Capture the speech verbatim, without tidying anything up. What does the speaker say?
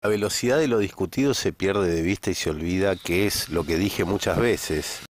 La velocidad de lo discutido se pierde de vista y se olvida que es lo que dije muchas veces.